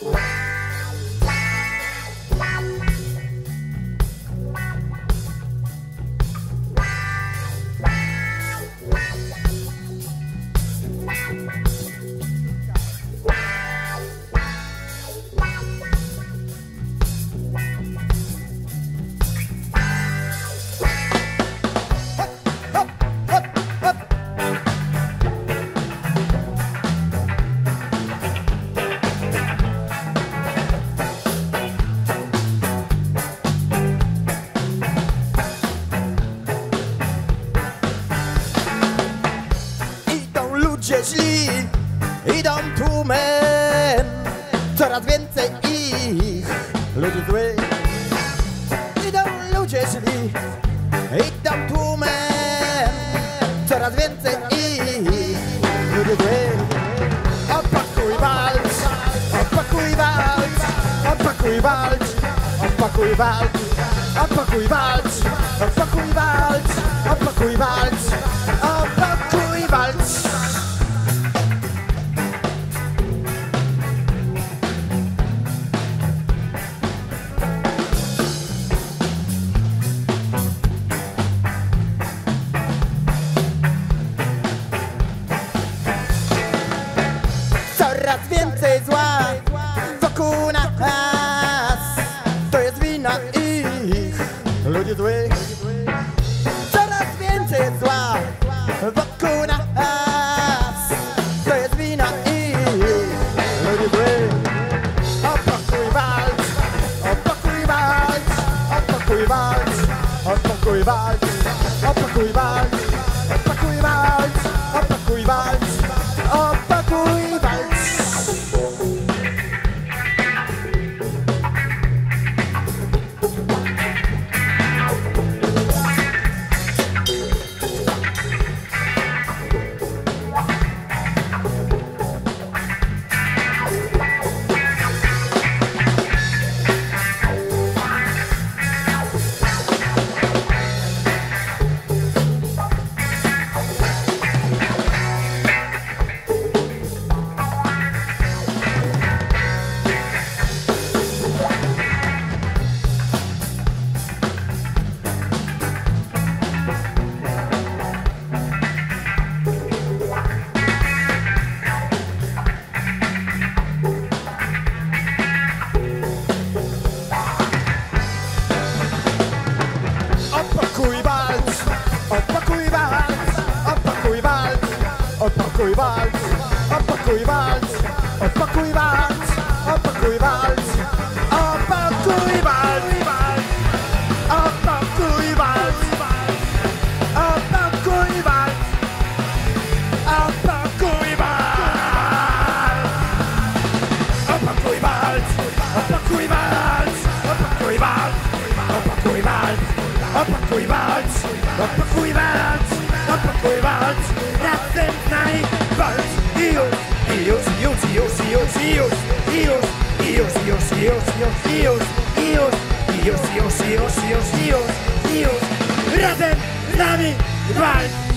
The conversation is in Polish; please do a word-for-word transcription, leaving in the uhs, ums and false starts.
Ludzie źli idą tłumem, coraz więcej ich ludzi złych. Idą ludzie źli, idą tłumem, coraz więcej ich ludzi złych. Opakuj, walcz, opakuj, walcz, opakuj, walcz, opakuj, walcz, opakuj, walcz, opakuj, walcz, opakuj, walcz, opakuj, walcz. Coraz więcej zła wokół nas, to jest wina ich ludzi złych. Coraz więcej zła wokół nas, to jest wina ich ludzi złych. Opakuj, walcz, opakuj, walcz, opakuj, walcz, opakuj, walcz, opakuj, walcz, opakuj, walcz, opakuj, walcz, opakuj, walcz. Opakuj, walcz, opakuj, walcz, opakuj, walcz, opakuj, walcz, opakuj, walcz, opakuj, walcz, opakuj, walcz, opakuj, walcz, opakuj, walcz, opakuj, walcz, opakuj, walcz, opakuj, walcz, opakuj, walcz, opakuj, walcz, opakuj, walcz. Opakuj, walcz, opakuj, walcz, opakuj, walcz, razem z nami walcz. I już, i już, i już, i już, i już, i już, i już, i już, i już, i już, i już, i już, i już, i już, i już, i już, i już, i już, razem z nami walcz.